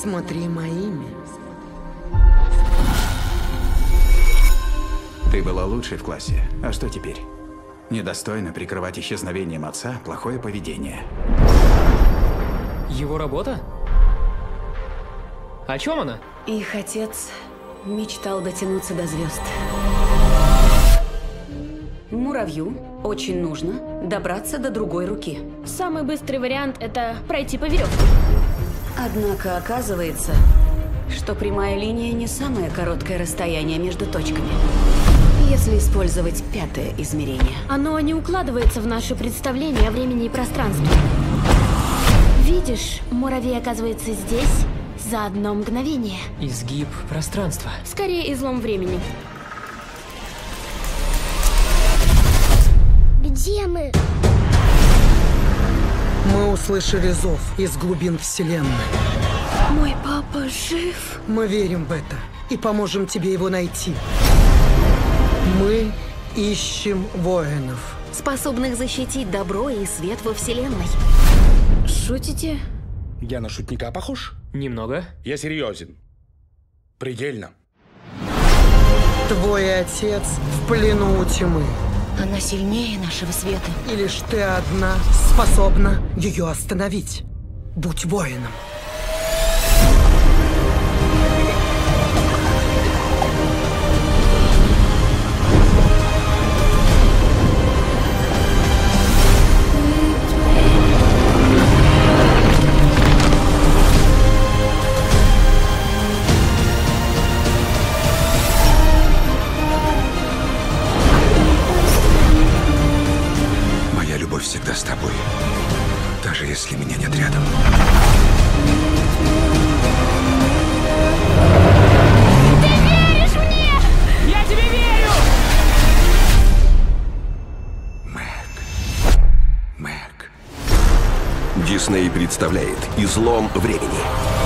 Смотри моими. Ты была лучшей в классе. А что теперь? Недостойно прикрывать исчезновением отца плохое поведение. Его работа? О чем она? Их отец мечтал дотянуться до звезд. Муравью очень нужно добраться до другой руки. Самый быстрый вариант – это пройти по веревке. Однако оказывается, что прямая линия не самое короткое расстояние между точками. Если использовать пятое измерение. Оно не укладывается в наше представление о времени и пространстве. Видишь, муравей оказывается здесь за одно мгновение. Изгиб пространства. Скорее, излом времени. Где мы? Мы услышали зов из глубин Вселенной. Мой папа жив? Мы верим в это и поможем тебе его найти. Мы ищем воинов. Способных защитить добро и свет во Вселенной. Шутите? Я на шутника похож? Немного. Я серьезен. Предельно. Твой отец в плену у тьмы. Она сильнее нашего света. И лишь ты одна способна ее остановить. Будь воином. Моя любовь всегда с тобой, даже если меня нет рядом. Ты веришь мне? Я тебе верю! Мэг. Дисней представляет «Излом времени».